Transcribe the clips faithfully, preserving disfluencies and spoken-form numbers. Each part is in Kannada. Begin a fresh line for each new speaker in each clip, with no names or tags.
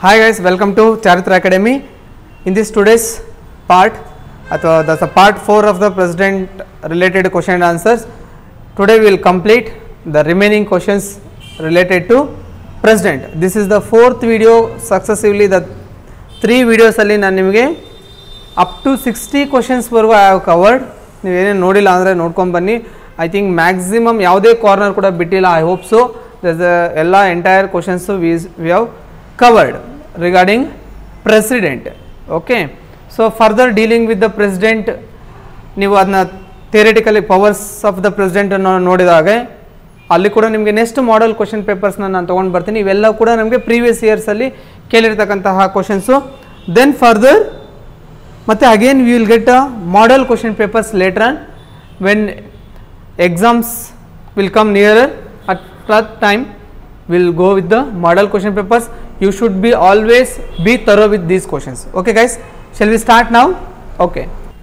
Hi guys, welcome to Charitra Academy. In this today's part, uh, that's a part four of the president related question and answers. Today we will complete the remaining questions related to president. This is the fourth video successively. The three videos alli nanu nimage up to sixty questions vargu I have covered. ನೀವು ಏನೇನು ನೋಡಿಲ್ಲ ಅಂದರೆ ನೋಡ್ಕೊಂಡು ಬನ್ನಿ. ಐ ಥಿಂಕ್ ಮ್ಯಾಕ್ಸಿಮಮ್ ಯಾವುದೇ ಕಾರ್ನರ್ ಕೂಡ ಬಿಟ್ಟಿಲ್ಲ. ಐ ಹೋಪ್ ಸೊ ಎಲ್ಲ entire questions we we have covered regarding president. Okay, so further dealing with the president, ನೀವು ಅದನ್ನ theoretically powers of the president ಅನ್ನು ನೋಡಿದಾಗ ಅಲ್ಲಿ ಕೂಡ ನಿಮಗೆ ನೆಕ್ಸ್ಟ್ ಮಾಡೆಲ್ ಕ್ವಶನ್ ಪೇಪರ್ಸ್ನ ನಾನು ತೊಗೊಂಡು ಬರ್ತೀನಿ. ಇವೆಲ್ಲ ಕೂಡ ನಮಗೆ ಪ್ರೀವಿಯಸ್ ಇಯರ್ಸಲ್ಲಿ ಕೇಳಿರ್ತಕ್ಕಂತಹ ಕ್ವಶನ್ಸು. ದೆನ್ ಫರ್ದರ್ ಮತ್ತು again we will get a model question papers later on when exams will come nearer. At that time we'll go with the model question papers. You should be always be thorough with these questions. Okay guys, shall we start now? Okay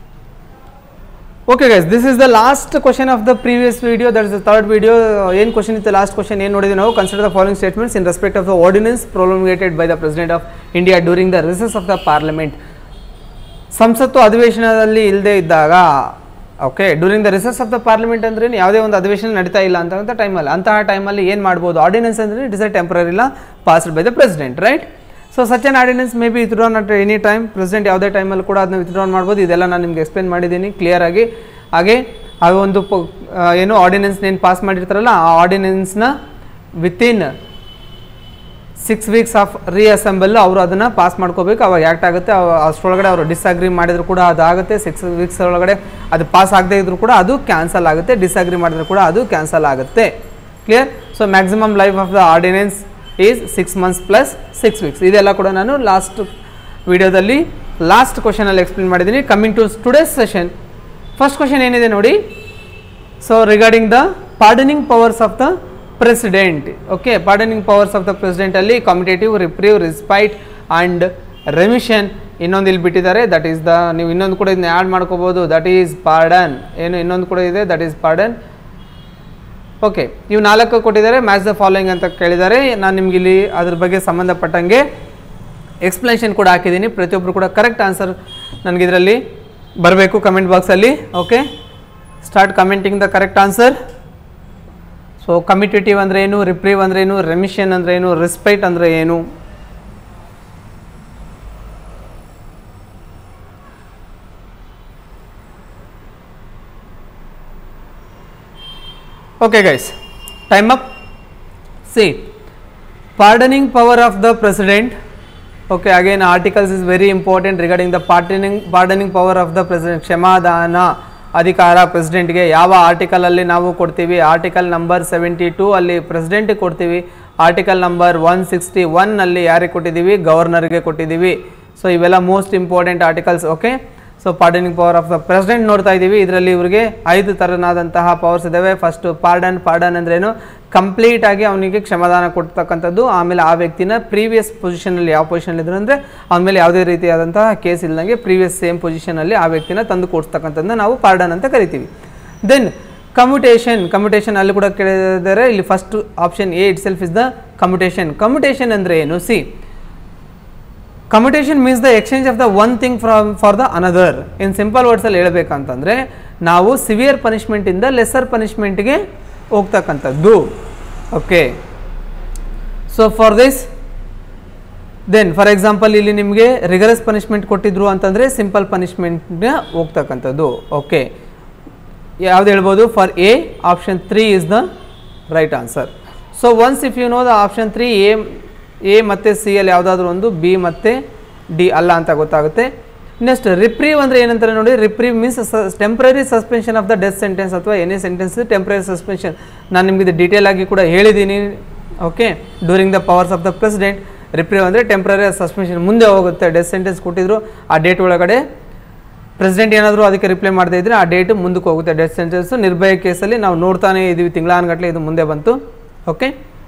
okay guys, this is the last question of the previous video. That is the third video. ಏನು question is the last question ಏನು ನೋಡಿದ್ವಿ ನಾವು. Consider the following statements in respect of the ordinance promulgated by the President of India during the recess of the parliament. ಸಂಸತ್ತು ಅಧಿವೇಶನದಲ್ಲಿ ಇಲ್ಲದೆ ಇದ್ದಾಗ, okay, during the recess of the parliament ಅಂದ್ರೆ ಯಾವುದೇ ಒಂದು ಅಧಿವೇಶನ ನಡೀತಾ ಇಲ್ಲ ಅಂತ ಟೈಮಲ್ಲಿ, ಅಂತಹ ಟೈಮಲ್ಲಿ ಏನು ಮಾಡ್ಬೋದು? ಆರ್ಡಿನೆನ್ಸ್ ಅಂದರೆ it is a temporary law passed by the president, right? So such an ordinance may be withdrawn at any time. President ಯಾವುದೇ ಟೈಮಲ್ಲಿ ಕೂಡ ಅದನ್ನ ವಿತ್ಡ್ರಾನ್ ಮಾಡ್ಬೋದು. ಇದೆಲ್ಲ ನಾನು ನಿಮಗೆ ಎಕ್ಸ್ಪ್ಲೇನ್ ಮಾಡಿದ್ದೀನಿ ಕ್ಲಿಯರ್ ಆಗಿ. ಹಾಗೆ ಆ ಒಂದು ಏನು ಆರ್ಡಿನೆನ್ಸ್ ಏನು ಪಾಸ್ ಮಾಡಿರ್ತಾರಲ್ಲ, ಆ ಆರ್ಡಿನೆನ್ಸ್ನ within six weeks of reassemble ಅವರು ಅದನ್ನು ಪಾಸ್ ಮಾಡ್ಕೋಬೇಕು. ಅವಾಗ ಆ್ಯಕ್ಟ್ ಆಗುತ್ತೆ. ಅಷ್ಟರೊಳಗಡೆ ಅವರು ಡಿಸ್ಅಗ್ರಿ ಮಾಡಿದ್ರು ಕೂಡ ಅದಾಗುತ್ತೆ. ಸಿಕ್ಸ್ ವೀಕ್ಸ್ ಒಳಗಡೆ ಅದು ಪಾಸ್ ಆಗದೇ ಇದ್ರೂ ಕೂಡ ಅದು ಕ್ಯಾನ್ಸಲ್ ಆಗುತ್ತೆ. ಡಿಸ್ಅಗ್ರಿ ಮಾಡಿದ್ರು ಕೂಡ ಅದು ಕ್ಯಾನ್ಸಲ್ ಆಗುತ್ತೆ. Clear? So maximum life of the ordinance is six months plus six weeks. ಇದೆಲ್ಲ ಕೂಡ ನಾನು ಲಾಸ್ಟ್ ವಿಡಿಯೋದಲ್ಲಿ ಲಾಸ್ಟ್ ಕ್ವಶನಲ್ಲಿ ಎಕ್ಸ್ಪ್ಲೇನ್ ಮಾಡಿದ್ದೀನಿ. Coming to today's session, first question ಏನಿದೆ ನೋಡಿ. So regarding the pardoning powers of the president. Okay, pardoning powers of the president ಅಲ್ಲಿ commutative, reprieve, respite and remission ಇನ್ನೊಂದು ಇಲ್ಲಿ ಬಿಟ್ಟಿದ್ದಾರೆ. ದಟ್ ಈಸ್ ದ, ನೀವು ಇನ್ನೊಂದು ಕೂಡ ಇದನ್ನ ಆ್ಯಡ್ ಮಾಡ್ಕೋಬೋದು. That is pardon. ಏನು ಇನ್ನೊಂದು ಕೂಡ ಇದೆ, ದಟ್ ಈಸ್ ಪಾರ್ಡನ್. ಓಕೆ, ಇವು ನಾಲ್ಕು ಕೊಟ್ಟಿದ್ದಾರೆ. ಮ್ಯಾಚ್ ದ ಫಾಲೋಯಿಂಗ್ ಅಂತ ಕೇಳಿದ್ದಾರೆ. ನಾನು ನಿಮ್ಗೆ ಇಲ್ಲಿ ಅದ್ರ ಬಗ್ಗೆ ಸಂಬಂಧಪಟ್ಟಂಗೆ ಎಕ್ಸ್ಪ್ಲನೇಷನ್ ಕೂಡ ಹಾಕಿದ್ದೀನಿ. ಪ್ರತಿಯೊಬ್ಬರು ಕೂಡ ಕರೆಕ್ಟ್ ಆನ್ಸರ್ ನನಗಿದರಲ್ಲಿ ಬರಬೇಕು ಕಮೆಂಟ್ ಬಾಕ್ಸಲ್ಲಿ. Okay, start commenting the correct answer. So commutative ಅಂದರೆ ಏನು, ರಿಪ್ರೀವ್ ಅಂದರೆ ಏನು, ರೆಮಿಷನ್ ಅಂದರೆ ಏನು, ರಿಸ್ಪೈಟ್ ಅಂದರೆ ಏನು? Okay guys, time up. See, pardoning power of the president. Okay, again articles is very important regarding the pardoning pardoning power of the president. ಕ್ಷಮಾದಾನ ಅಧಿಕಾರ ಪ್ರೆಸಿಡೆಂಟ್ಗೆ ಯಾವ ಆರ್ಟಿಕಲಲ್ಲಿ ನಾವು ಕೊಡ್ತೀವಿ? ಆರ್ಟಿಕಲ್ ನಂಬರ್ ಸೆವೆಂಟಿ ಟೂ ಅಲ್ಲಿ ಪ್ರೆಸಿಡೆಂಟ್ಗೆ ಕೊಡ್ತೀವಿ. Article number one sixty one ಅಲ್ಲಿ ಯಾರಿಗೆ ಕೊಟ್ಟಿದ್ದೀವಿ? ಗವರ್ನರ್ಗೆ ಕೊಟ್ಟಿದ್ದೀವಿ. ಸೊ ಇವೆಲ್ಲ most important articles. Okay, so pardoning power of the president ನೋಡ್ತಾ ಇದ್ದೀವಿ. ಇದರಲ್ಲಿ ಇವರಿಗೆ ಐದು ಥರನಾದಂತಹ ಪವರ್ಸ್ ಇದ್ದಾವೆ. First pardon. ಪಾರ್ಡನ್ ಅಂದ್ರೇನು? ಕಂಪ್ಲೀಟ್ ಆಗಿ ಅವನಿಗೆ ಕ್ಷಮಾದಾನ ಕೊಡ್ತಕ್ಕಂಥದ್ದು. ಆಮೇಲೆ ಆ ವ್ಯಕ್ತಿನ ಪ್ರೀವಿಯಸ್ ಪೊಸಿಷನಲ್ಲಿ ಯಾವ ಪೊಸಿಷನ್ ಇದ್ರು ಅಂದರೆ ಅವನ ಮೇಲೆ ಯಾವುದೇ ರೀತಿಯಾದಂತಹ ಕೇಸ್ ಇಲ್ಲದಂಗೆ ಪ್ರೀವಿಯಸ್ ಸೇಮ್ ಪೊಸಿಷನಲ್ಲಿ ಆ ವ್ಯಕ್ತಿನ ತಂದು ಕೊಡ್ತಕ್ಕಂಥದ್ದನ್ನ ನಾವು ಪಾರ್ಡನ್ ಅಂತ ಕರಿತೀವಿ. Then commutation. ಕಮ್ಯುಟೇಷನ್ ಅಲ್ಲಿ ಕೂಡ ಕೇಳಿದರೆ ಇಲ್ಲಿ first option A itself is the commutation. Commutation ಅಂದರೆ ಏನು? See, commutation means the exchange of the one thing from for the another. In simple ವರ್ಡ್ಸಲ್ಲಿ ಹೇಳಬೇಕಂತಂದರೆ ನಾವು ಸಿವಿಯರ್ ಪನಿಷ್ಮೆಂಟಿಂದ ಲೆಸರ್ ಪನಿಷ್ಮೆಂಟ್ಗೆ ಹೋಗ್ತಕ್ಕಂಥದ್ದು. Okay, so for this then for example ಇಲ್ಲಿ ನಿಮಗೆ ರಿಗರಸ್ ಪನಿಷ್ಮೆಂಟ್ ಕೊಟ್ಟಿದ್ರು ಅಂತಂದರೆ ಸಿಂಪಲ್ ಪನಿಷ್ಮೆಂಟ್ಗೆ ಹೋಗ್ತಕ್ಕಂಥದ್ದು. ಓಕೆ, ಯಾವ್ದು ಹೇಳ್ಬೋದು? For a option three is the right answer. So once if you know the option three, A A ಮತ್ತು ಸಿ ಅಲ್ಲಿ ಯಾವುದಾದ್ರೂ ಒಂದು, ಬಿ ಮತ್ತು ಡಿ ಅಲ್ಲ ಅಂತ ಗೊತ್ತಾಗುತ್ತೆ. ನೆಕ್ಸ್ಟ್ ರಿಪ್ರೀವ್ ಅಂದರೆ ಏನಂತಾರೆ ನೋಡಿ. Reprieve means temporary suspension of the death sentence ಅಥವಾ ಎನಿ ಸೆಂಟೆನ್ಸ್ ಟೆಂಪ್ರರಿ ಸಸ್ಪೆನ್ಷನ್. ನಾನು ನಿಮಗೆ ಇದು ಡೀಟೇಲ್ ಆಗಿ ಕೂಡ ಹೇಳಿದ್ದೀನಿ. Okay, during the powers of the president. Reprieve ಅಂದರೆ ಟೆಂಪ್ರರಿ ಸಸ್ಪೆನ್ಷನ್, ಮುಂದೆ ಹೋಗುತ್ತೆ. ಡೆತ್ ಸೆಂಟೆನ್ಸ್ ಕೊಟ್ಟಿದ್ರು, ಆ ಡೇಟ್ ಒಳಗಡೆ ಪ್ರೆಸಿಡೆಂಟ್ ಏನಾದರೂ ಅದಕ್ಕೆ ರಿಪ್ಲೈ ಮಾಡದೇ ಇದ್ದರೆ ಆ ಡೇಟ್ ಮುಂದಕ್ಕೆ ಹೋಗುತ್ತೆ. ಡೆತ್ ಸೆಂಟೆನ್ಸು ನಿರ್ಭಯ ಕೇಸಲ್ಲಿ ನಾವು ನೋಡ್ತಾನೆ ಇದ್ದೀವಿ, ತಿಂಗಳಾನುಗಟ್ಟಲೆ ಇದು ಮುಂದೆ ಬಂತು. ಓಕೆ,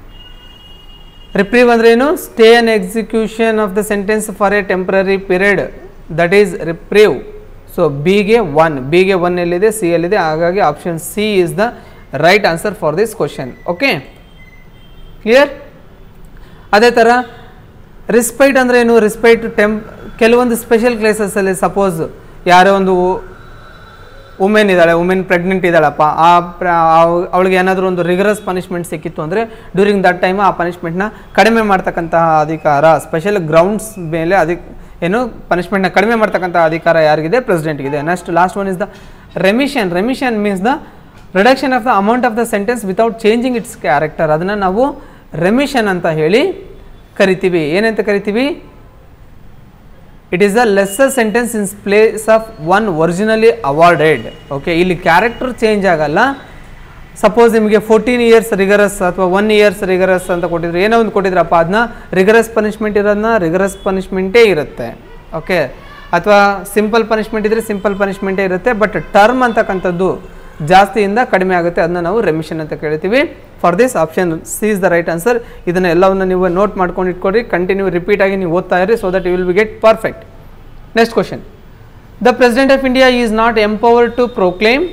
ರಿಪ್ರೀವ್ ಅಂದ್ರೆ ಏನು? Stay and execution of the sentence for a temporary period, that is reprieve. So ಬಿಗೆ ಒನ್, ಬಿಗೆ ಒನ್ ಎಲ್ಲಿದೆ? ಸಿ ಎಲ್ಲಿದೆ. ಹಾಗಾಗಿ option C is the right answer for this question. Okay, clear? ಅದೇ ಥರ ರಿಸ್ಪೈಟ್ ಅಂದರೆ ಏನು? ರಿಸ್ಪೈಟ್ ಟೆಂಪ್ ಕೆಲವೊಂದು ಸ್ಪೆಷಲ್ ಕೇಸಸಲ್ಲಿ ಸಪೋಸ್ ಯಾರೋ ಒಂದು ವುಮೆನ್ ಇದ್ದಾಳೆ, ವುಮೆನ್ ಪ್ರೆಗ್ನೆಂಟ್ ಇದ್ದಾಳಪ್ಪ, ಆ ಅವಳಿಗೆ ಏನಾದರೂ ಒಂದು ರಿಗರಸ್ ಪನಿಷ್ಮೆಂಟ್ ಸಿಕ್ಕಿತ್ತು ಅಂದರೆ ಡ್ಯೂರಿಂಗ್ ದಟ್ ಟೈಮ್ ಆ ಪನಿಷ್ಮೆಂಟ್ನ ಕಡಿಮೆ ಮಾಡ್ತಕ್ಕಂತಹ ಅಧಿಕಾರ, ಸ್ಪೆಷಲ್ ಗ್ರೌಂಡ್ಸ್ ಮೇಲೆ ಅದಕ್ಕೆ ಏನು ಪನಿಷ್ಮೆಂಟ್ನ ಕಡಿಮೆ ಮಾಡ್ತಕ್ಕಂಥ ಅಧಿಕಾರ ಯಾರಿಗಿದೆ? ಪ್ರೆಸಿಡೆಂಟ್ಗಿದೆ. Next last one is the remission. Remission means the reduction of the amount of the sentence without changing its character. ಅದನ್ನು ನಾವು ರೆಮಿಷನ್ ಅಂತ ಹೇಳಿ ಕರಿತೀವಿ. ಏನಂತ ಕರಿತೀವಿ? It is the lesser sentence in place of one originally awarded. Okay, ಇಲ್ಲಿ ಕ್ಯಾರೆಕ್ಟರ್ ಚೇಂಜ್ ಆಗಲ್ಲ. ಸಪೋಸ್ ನಿಮಗೆ ಫೋರ್ಟೀನ್ ಇಯರ್ಸ್ ರಿಗರಸ್ ಅಥವಾ ಒನ್ ಇಯರ್ಸ್ ರಿಗರಸ್ ಅಂತ ಕೊಟ್ಟಿದ್ರು, ಏನೋ ಒಂದು ಕೊಟ್ಟಿದ್ರಪ್ಪ, ಅದನ್ನ ರಿಗರಸ್ ಪನಿಷ್ಮೆಂಟ್ ಇರೋದನ್ನ ರಿಗರಸ್ ಪನಿಷ್ಮೆಂಟೇ ಇರುತ್ತೆ. ಓಕೆ, ಅಥವಾ ಸಿಂಪಲ್ ಪನಿಷ್ಮೆಂಟ್ ಇದ್ದರೆ ಸಿಂಪಲ್ ಪನಿಷ್ಮೆಂಟೇ ಇರುತ್ತೆ. ಬಟ್ ಟರ್ಮ್ ಅಂತಕ್ಕಂಥದ್ದು ಜಾಸ್ತಿಯಿಂದ ಕಡಿಮೆ ಆಗುತ್ತೆ, ಅದನ್ನ ನಾವು ರೆಮಿಷನ್ ಅಂತ ಕೇಳ್ತೀವಿ. For this option C is the right answer. ಇದನ್ನು ಎಲ್ಲವನ್ನು ನೀವು ನೋಟ್ ಮಾಡ್ಕೊಂಡು ಇಟ್ಕೊಡ್ರಿ, ಕಂಟಿನ್ಯೂ ರಿಪೀಟ್ ಆಗಿ ನೀವು ಓದ್ತಾ ಇರಿ, so that you will be get perfect. Next question. The president of India is not empowered to proclaim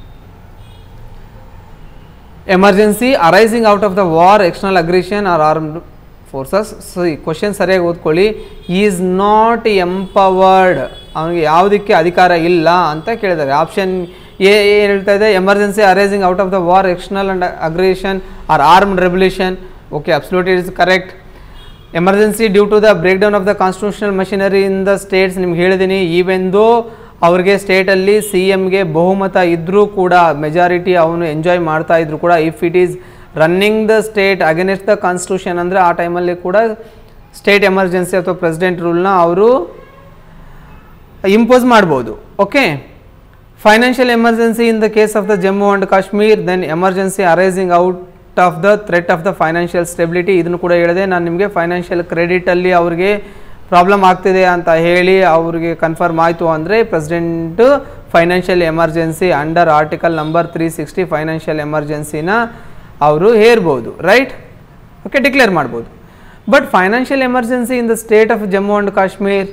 emergency arising out of the war, external aggression or armed forces. So ಈ ಕ್ವಶನ್ ಸರಿಯಾಗಿ ಓದ್ಕೊಳ್ಳಿ. ಈಸ್ ನಾಟ್ ಎಂಪವರ್ಡ್, ಅವನಿಗೆ ಯಾವುದಕ್ಕೆ ಅಧಿಕಾರ ಇಲ್ಲ ಅಂತ ಕೇಳಿದ್ದಾರೆ. ಆಪ್ಷನ್ ಎ ಏನು ಹೇಳ್ತಾ ಇದೆ? Emergency arising out of the war, external and aggression or armed revolution. Okay, absolutely is correct. Emergency due to the break down of the constitutional machinery in the states. ನಿಮ್ಗೆ ಹೇಳಿದ್ದೀನಿ, ಈವೆನ್ ದೋ ಅವ್ರಿಗೆ ಸ್ಟೇಟಲ್ಲಿ ಸಿ ಎಮ್ಗೆ ಬಹುಮತ ಇದ್ದರೂ ಕೂಡ, ಮೆಜಾರಿಟಿ ಅವನು ಎಂಜಾಯ್ ಮಾಡ್ತಾ ಇದ್ರು ಕೂಡ, if it is running the state against the constitution ಅಂದರೆ ಆ ಟೈಮಲ್ಲಿ ಕೂಡ ಸ್ಟೇಟ್ ಎಮರ್ಜೆನ್ಸಿ ಅಥವಾ ಪ್ರೆಸಿಡೆಂಟ್ ರೂಲ್ನ ಅವರು ಇಂಪೋಸ್ ಮಾಡ್ಬೋದು. Okay, financial emergency in the case of the Jammu and Kashmir, then emergency arising out of the threat of the financial stability. ಇದನ್ನು ಕೂಡ ಹೇಳಿದೆ ನಾನು ನಿಮಗೆ. ಫೈನಾನ್ಷಿಯಲ್ ಕ್ರೆಡಿಟಲ್ಲಿ ಅವ್ರಿಗೆ ಪ್ರಾಬ್ಲಮ್ ಆಗ್ತಿದೆ ಅಂತ ಹೇಳಿ ಅವ್ರಿಗೆ ಕನ್ಫರ್ಮ್ ಆಯಿತು ಅಂದರೆ president financial emergency under article number three sixty financial ಎಮರ್ಜೆನ್ಸಿನ ಅವರು ಹೇರ್ಬೋದು, ರೈಟ್? ಓಕೆ, ಡಿಕ್ಲೇರ್ ಮಾಡ್ಬೋದು. But financial emergency in the state of Jammu and Kashmir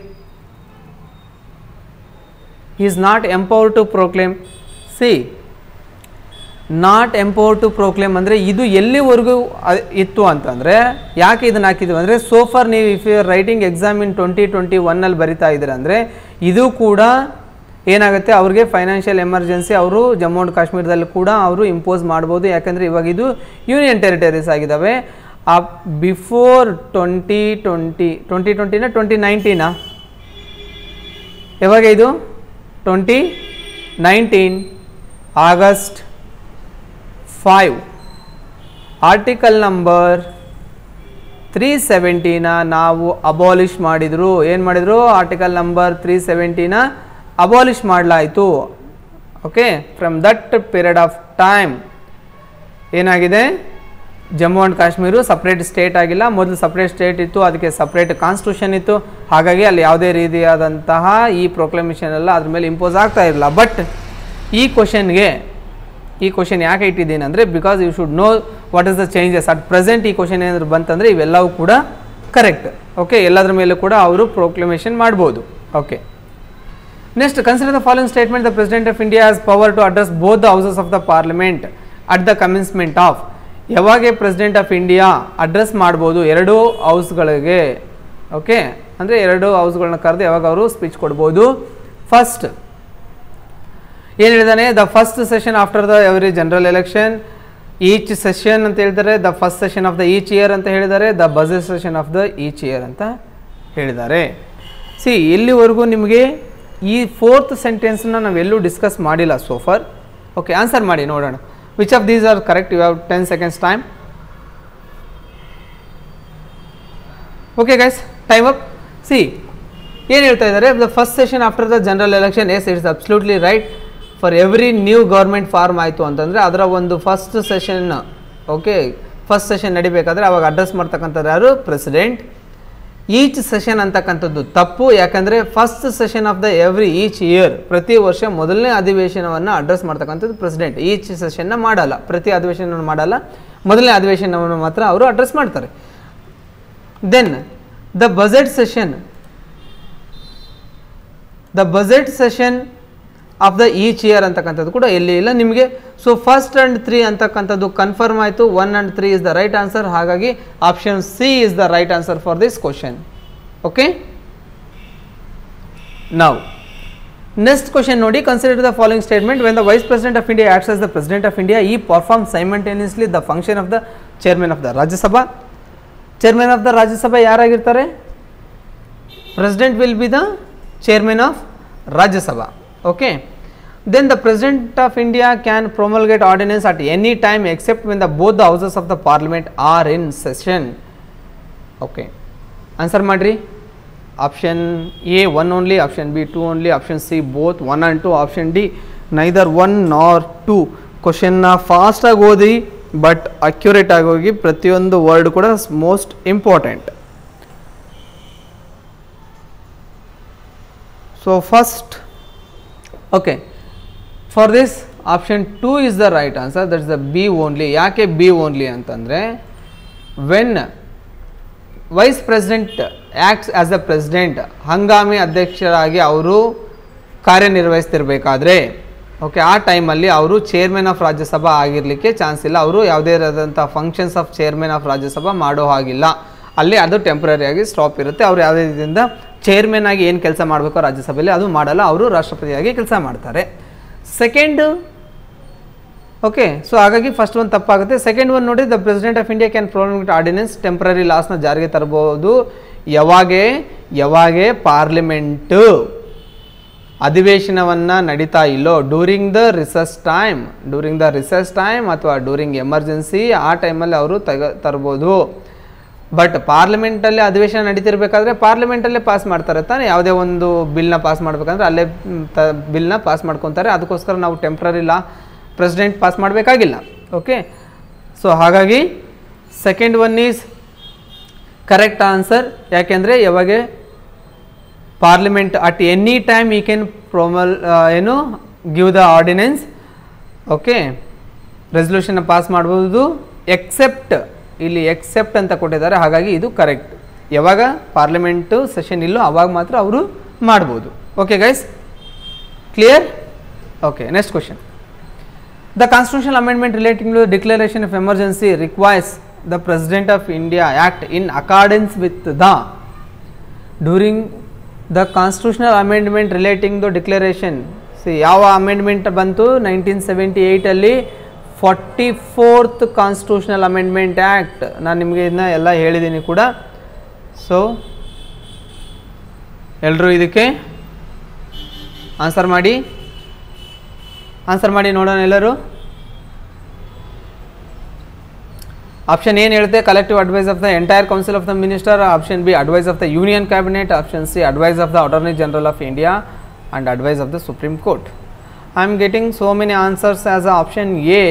is not empowered to proclaim. See, not empowered to proclaim ಅಂದರೆ ಇದು ಎಲ್ಲಿವರೆಗೂ ಇತ್ತು ಅಂತಂದರೆ, ಯಾಕೆ ಇದನ್ನು ಹಾಕಿದ್ವಿ ಅಂದರೆ, ಸೋಫಾರ್ ನೀವು if you are writing exam in twenty twenty ಒನ್ನಲ್ಲಿ ಬರಿತಾ ಇದ್ದೀರ ಅಂದರೆ ಇದು ಕೂಡ ಏನಾಗುತ್ತೆ, ಅವ್ರಿಗೆ ಫೈನಾನ್ಷಿಯಲ್ ಎಮರ್ಜೆನ್ಸಿ ಅವರು ಜಮ್ಮು ಆ್ಯಂಡ್ ಕಾಶ್ಮೀರದಲ್ಲಿ ಕೂಡ ಅವರು ಇಂಪೋಸ್ ಮಾಡ್ಬೋದು. ಯಾಕೆಂದರೆ ಇವಾಗ ಇದು ಯೂನಿಯನ್ ಟೆರಿಟರೀಸ್ ಆಗಿದ್ದಾವೆ. ಆ ಬಿಫೋರ್ ಟ್ವೆಂಟಿ ಟ್ವೆಂಟಿ ಟ್ವೆಂಟಿ ಟ್ವೆಂಟಿನ ಟ್ವೆಂಟಿ ನೈನ್ಟೀನಾ ಯಾವಾಗ ಇದು? Twenty nineteen August five article number three ಸೆವೆಂಟಿನ ನಾವು ಅಬಾಲಿಷ್ ಮಾಡಿದರು. ಏನು ಮಾಡಿದರು? ಆರ್ಟಿಕಲ್ ನಂಬರ್ ತ್ರೀ ಸೆವೆಂಟಿನ ಅಬಾಲಿಷ್ ಮಾಡಲಾಯಿತು. Okay, from that period of time ಏನಾಗಿದೆ, Jammu and Kashmir separate state ಆಗಿಲ್ಲ. ಮೊದಲು ಸಪ್ರೇಟ್ ಸ್ಟೇಟ್ ಇತ್ತು, ಅದಕ್ಕೆ ಸಪ್ರೇಟ್ ಕಾನ್ಸ್ಟಿಟ್ಯೂಷನ್ ಇತ್ತು. ಹಾಗಾಗಿ ಅಲ್ಲಿ ಯಾವುದೇ ರೀತಿಯಾದಂತಹ ಈ ಪ್ರೊಕ್ಲಮೇಷನ್ ಎಲ್ಲ ಅದ್ರ ಮೇಲೆ ಇಂಪೋಸ್ ಆಗ್ತಾ ಇರಲಿಲ್ಲ. ಬಟ್ ಈ ಕ್ವಶನ್ಗೆ ಈ ಕ್ವಶನ್ ಯಾಕೆ ಇಟ್ಟಿದ್ದೀನಿ ಅಂದರೆ, because you should know what is the changes at present. ಈ ಕ್ವಶನ್ ಏನಾದರೂ ಬಂತಂದರೆ ಇವೆಲ್ಲವೂ ಕೂಡ ಕರೆಕ್ಟ್. ಓಕೆ, ಎಲ್ಲದರ ಮೇಲೆ ಕೂಡ ಅವರು ಪ್ರೊಕ್ಲಮೇಷನ್ ಮಾಡ್ಬೋದು. Okay, next, consider the following statement. The president of India has power to address both the houses of the parliament at the commencement of. ಯಾವಾಗ ಪ್ರೆಸಿಡೆಂಟ್ ಆಫ್ ಇಂಡಿಯಾ ಅಡ್ರೆಸ್ ಮಾಡ್ಬೋದು ಎರಡೂ ಹೌಸ್ಗಳಿಗೆ? ಓಕೆ, ಅಂದರೆ ಎರಡು ಹೌಸ್ಗಳನ್ನ ಕರೆದು ಯಾವಾಗ ಅವರು ಸ್ಪೀಚ್ ಕೊಡ್ಬೋದು? ಫಸ್ಟ್ ಏನು ಹೇಳಿದಾನೆ? The first session after the every general election, each session ಅಂತ ಹೇಳ್ತಾರೆ. The first session of the each year ಅಂತ ಹೇಳಿದ್ದಾರೆ. The budget session of the each year ಅಂತ ಹೇಳಿದ್ದಾರೆ. ಸಿ, ಇಲ್ಲಿವರೆಗೂ ನಿಮಗೆ ಈ ಫೋರ್ತ್ ಸೆಂಟೆನ್ಸ್ನ ನಾವೆಲ್ಲೂ ಡಿಸ್ಕಸ್ ಮಾಡಿಲ್ಲ ಸೋಫಾರ್. ಓಕೆ, ಆನ್ಸರ್ ಮಾಡಿ ನೋಡೋಣ. Which of these are correct? You have ten seconds time. Okay guys, time up. See, ಏನು ಹೇಳ್ತಾ ಇದ್ದಾರೆ? The first session after the general election. Yes, it's absolutely right. For every new government form ಆಯಿತು ಅಂತಂದರೆ ಅದರ ಒಂದು first session, okay, first session ನಡಿಬೇಕಾದ್ರೆ ಅವಾಗ ಅಡ್ರೆಸ್ ಮಾಡ್ತಕ್ಕಂಥದ್ದು ಯಾರು? ಪ್ರೆಸಿಡೆಂಟ್. ಈಚ್ ಸೆಷನ್ ಅಂತಕ್ಕಂಥದ್ದು ತಪ್ಪು. ಯಾಕಂದರೆ first session of the every each year, ಪ್ರತಿ ವರ್ಷ ಮೊದಲನೇ ಅಧಿವೇಶನವನ್ನು ಅಡ್ರೆಸ್ ಮಾಡ್ತಕ್ಕಂಥದ್ದು ಪ್ರೆಸಿಡೆಂಟ್. ಈಚ್ ಸೆಷನ್ನ ಮಾಡಲ್ಲ, ಪ್ರತಿ ಅಧಿವೇಶನವನ್ನು ಮಾಡಲ್ಲ, ಮೊದಲನೇ ಅಧಿವೇಶನವನ್ನು ಮಾತ್ರ ಅವರು ಅಡ್ರೆಸ್ ಮಾಡ್ತಾರೆ. Then the budget session, the budget session of the each year ಅಂತಕ್ಕಂಥದ್ದು ಕೂಡ ಎಲ್ಲಿ ಇಲ್ಲ ನಿಮಗೆ. ಸೊ ಫಸ್ಟ್ ಆ್ಯಂಡ್ ತ್ರೀ ಅಂತಕ್ಕಂಥದ್ದು ಕನ್ಫರ್ಮ್ ಆಯಿತು. One and three is the right answer. ಹಾಗಾಗಿ option C is the right answer for this question. Okay, ನಾವು ನೆಕ್ಸ್ಟ್ ಕ್ವಶನ್ ನೋಡಿ. Consider the following statement. When the vice president of India acts as the president of India ಈ perform simultaneously the function of the chairman of the Rajya Sabha. Chairman of the Rajya Sabha ಯಾರಾಗಿರ್ತಾರೆ? President will be the chairman of Rajya Sabha. Okay, then the president of India can promulgate ordinance at any time except when the both the houses of the parliament are in session. Okay, answer madri. Option A one only, option B two only, option C both one and two, option D neither one nor two. Question na fast ಆಗಿ ಓದಿ ಬಟ್ ಅಕ್ಯುರೇಟ್ ಆಗಿ ಹೋಗಿ. ಪ್ರತಿಯೊಂದು ವರ್ಡ್ ಕೂಡ most important. So first, okay, for this option two is the right answer. That is the B only. ಯಾಕೆ ಬಿ ಓನ್ಲಿ ಅಂತಂದರೆ, when vice president acts as the president, ಹಂಗಾಮಿ ಅಧ್ಯಕ್ಷರಾಗಿ ಅವರು ಕಾರ್ಯನಿರ್ವಹಿಸ್ತಿರ್ಬೇಕಾದ್ರೆ, ಓಕೆ, ಆ ಟೈಮಲ್ಲಿ ಅವರು ಚೇರ್ಮನ್ ಆಫ್ ರಾಜ್ಯಸಭಾ ಆಗಿರಲಿಕ್ಕೆ ಚಾನ್ಸ್ ಇಲ್ಲ. ಅವರು ಯಾವುದೇ ಆದಂಥ functions of chairman of Rajya Sabha ಮಾಡೋ ಹಾಗಿಲ್ಲ. ಅಲ್ಲಿ ಅದು ಟೆಂಪ್ರರಿಯಾಗಿ ಸ್ಟಾಪ್ ಇರುತ್ತೆ. ಅವರು ಯಾವುದೇ ರೀತಿಯಿಂದ ಚೇರ್ಮನ್ ಆಗಿ ಏನು ಕೆಲಸ ಮಾಡಬೇಕು ರಾಜ್ಯಸಭೆಯಲ್ಲಿ ಅದು ಮಾಡಲ್ಲ. ಅವರು ರಾಷ್ಟ್ರಪತಿಯಾಗಿ ಕೆಲಸ ಮಾಡ್ತಾರೆ. ಸೆಕೆಂಡ್, ಓಕೆ, ಸೊ ಹಾಗಾಗಿ ಫಸ್ಟ್ ಒಂದು ತಪ್ಪಾಗುತ್ತೆ. ಸೆಕೆಂಡ್ ಒನ್ ನೋಡಿ, the president of India can promulgate ordinance, temporary ಲಾಸ್ನ ಜಾರಿಗೆ ತರಬಹುದು. ಯಾವಾಗೆ ಯಾವಾಗೆ ಪಾರ್ಲಿಮೆಂಟು ಅಧಿವೇಶನವನ್ನು ನಡೀತಾ ಇಲ್ಲೋ, during the recess time during the recess time ಅಥವಾ ಡ್ಯೂರಿಂಗ್ ಎಮರ್ಜೆನ್ಸಿ, ಆ ಟೈಮಲ್ಲಿ ಅವರು ತಗ ತರ್ಬೋದು. ಬಟ್ ಪಾರ್ಲಿಮೆಂಟಲ್ಲಿ ಅಧಿವೇಶನ ನಡೀತಿರ್ಬೇಕಾದ್ರೆ ಪಾರ್ಲಿಮೆಂಟಲ್ಲೇ ಪಾಸ್ ಮಾಡ್ತಾರೆ ತಾನೆ. ಯಾವುದೇ ಒಂದು ಬಿಲ್ನ ಪಾಸ್ ಮಾಡಬೇಕಂದ್ರೆ ಅಲ್ಲೇ ತ ಬಿಲ್ನ ಪಾಸ್ ಮಾಡ್ಕೊತಾರೆ. ಅದಕ್ಕೋಸ್ಕರ ನಾವು ಟೆಂಪ್ರರಿ ಲಾ ಪ್ರೆಸಿಡೆಂಟ್ ಪಾಸ್ ಮಾಡಬೇಕಾಗಿಲ್ಲ. ಓಕೆ, ಸೊ ಹಾಗಾಗಿ second one is correct answer. ಯಾಕೆಂದರೆ ಯಾವಾಗ parliament at any time he can ಪ್ರೊಮಲ್ ಏನು ಗಿವ್ ದ ಆರ್ಡಿನೆನ್ಸ್. ಓಕೆ, ರೆಸಲ್ಯೂಷನ್ನ ಪಾಸ್ ಮಾಡ್ಬೋದು. ಎಕ್ಸೆಪ್ಟ್, ಇಲ್ಲಿ ಎಕ್ಸೆಪ್ಟ್ ಅಂತ ಕೊಟ್ಟಿದ್ದಾರೆ. ಹಾಗಾಗಿ ಇದು ಕರೆಕ್ಟ್. ಯಾವಾಗ ಪಾರ್ಲಿಮೆಂಟು ಸೆಷನ್ ಇಲ್ಲೋ ಅವಾಗ ಮಾತ್ರ ಅವರು ಮಾಡ್ಬೋದು. Okay guys, clear? Okay, next question. The constitutional amendment relating to declaration of emergency requires the president of India act in accordance with the during the constitutional amendment relating the declaration. See ಯಾವ ಅಮೆಂಡ್ಮೆಂಟ್ ಬಂತು? ನೈನ್ಟೀನ್ ಸೆವೆಂಟಿ ಏಯ್ಟಲ್ಲಿ forty fourth constitutional amendment act. ನಾನು ನಿಮಗೆ ಇದನ್ನ ಎಲ್ಲ ಹೇಳಿದ್ದೀನಿ ಕೂಡ. ಸೊ ಎಲ್ಲರೂ ಇದಕ್ಕೆ ಆನ್ಸರ್ ಮಾಡಿ ಆನ್ಸರ್ ಮಾಡಿ ನೋಡೋಣ ಎಲ್ಲರೂ. ಆಪ್ಷನ್ ಏನು ಹೇಳುತ್ತೆ? Collective advice of the entire council of the minister. Option B advice of the union cabinet. Option C advice of the attorney general of India and advice of the Supreme Court. I am getting so many answers as a option A.